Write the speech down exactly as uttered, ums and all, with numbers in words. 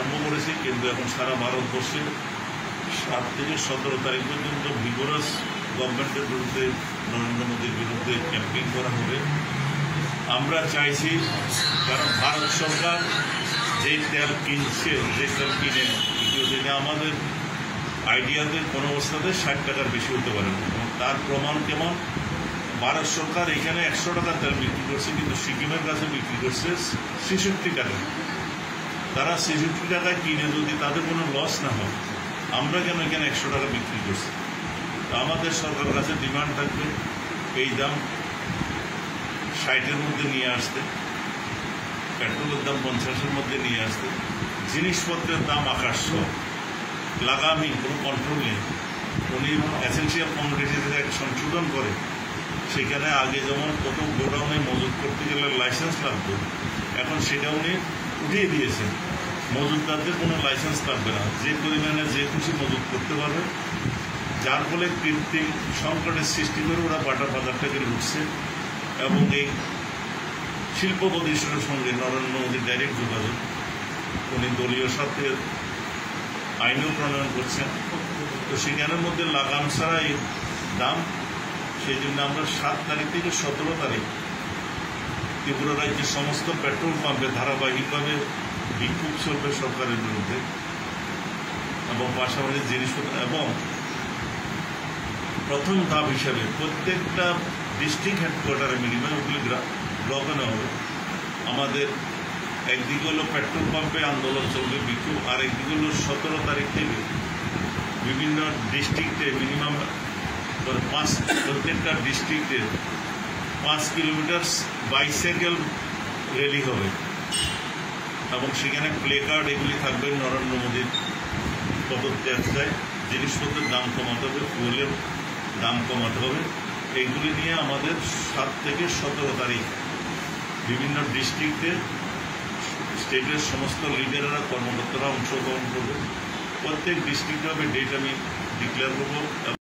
আরম্ভ করেছি, কিন্তু এখন সারা ভারতবর্ষে সাত থেকে সতেরো তারিখ পর্যন্ত ভিগোরাস গভর্নমেন্টের বিরুদ্ধে, নরেন্দ্র মোদীর বিরুদ্ধে ক্যাম্পেইন করা হবে। আমরা চাইছি, কারণ ভারত সরকার যে তেল কিনছে, যে তেল কিনে সেটা আমাদের আইডিয়াতে কোনো অবস্থাতে ষাট টাকার বেশি হতে পারে না। এবং তার প্রমাণ কেমন, ভারত সরকার এখানে একশো টাকা তেল বিক্রি করছে, কিন্তু সিকিমের কাছে বিক্রি করছে ছেষট্টি টাকা। তারা ছেষট্টি টাকায় কিনে যদি তাদের কোনো লস না হয়, আমরা কেন এখানে একশো টাকা বিক্রি করছি? আমাদের সরকারের কাছে ডিমান্ড থাকবে এই দাম ষাটের মধ্যে নিয়ে আসতে, পেট্রোলের দাম পঞ্চাশের মধ্যে নিয়ে আসতে, জিনিসপত্রের দাম আকাশ ছোঁয়া, লাগামহীন, কোনো কন্ট্রোল নেই। উনি এসেন্সিয়াল কমোডিটিতে এক সংশোধন করে, সেখানে আগে যেমন কত গোডাউনে মজুত করতে গেলে লাইসেন্স লাগতো, এখন সেটা উনি উঠিয়ে দিয়েছেন। মজুতদারদের কোনো লাইসেন্স লাগবে না, যে পরিমাণে যে খুশি মজুত করতে পারবে, যার ফলে কৃত্রিম সংকটের সৃষ্টি করে ওরা বাটা বাজারটাকে লুটছে। এবং এই শিল্প প্রতিষ্ঠানের সঙ্গে নরেন্দ্র মোদীর ডাইরেক্ট যোগাযোগ, উনি দলীয় স্বার্থে আইনও প্রণয়ন করছেন। তো সেখানের মধ্যে লাগাম ছাড়া এই দাম, সেই জন্য আমরা সাত তারিখ থেকে সতেরো তারিখ ত্রিপুরা রাজ্যের সমস্ত পেট্রোল পাম্পে ধারাবাহিকভাবে বিক্ষোভ চলবে সরকারের বিরুদ্ধে, এবং পাশাপাশি জিনিসপত্র। এবং প্রথম ধাপ হিসাবে প্রত্যেকটা ডিস্ট্রিক্ট হেডকোয়ার্টারে মিনিমাম ওগুলি ব্লকে নেওয়া হবে। আমাদের একদিকে হলো পেট্রোল পাম্পে আন্দোলন চলবে বিক্ষোভ, আর একদিকে হলো সতেরো তারিখ থেকে বিভিন্ন ডিস্ট্রিক্টে মিনিমাম পাঁচ প্রত্যেকটা ডিস্ট্রিক্টে পাঁচ কিলোমিটার বাইসাইকেল র্যালি হবে, এবং সেখানে প্লে কার্ড এগুলি থাকবে নরেন্দ্র মোদীর পদত্যাগ চাই, জিনিসপত্রের দাম কমাতে হবে, ফুয়েলের দাম কমাতে হবে। এইগুলি নিয়ে আমাদের সাত থেকে সতেরো তারিখ বিভিন্ন ডিস্ট্রিক্টে স্টেটের সমস্ত লিডাররা, কর্মকর্তারা অংশগ্রহণ করবে। প্রত্যেক ডিস্ট্রিক্টে হবে ডেট আমি ডিক্লেয়ার করবো।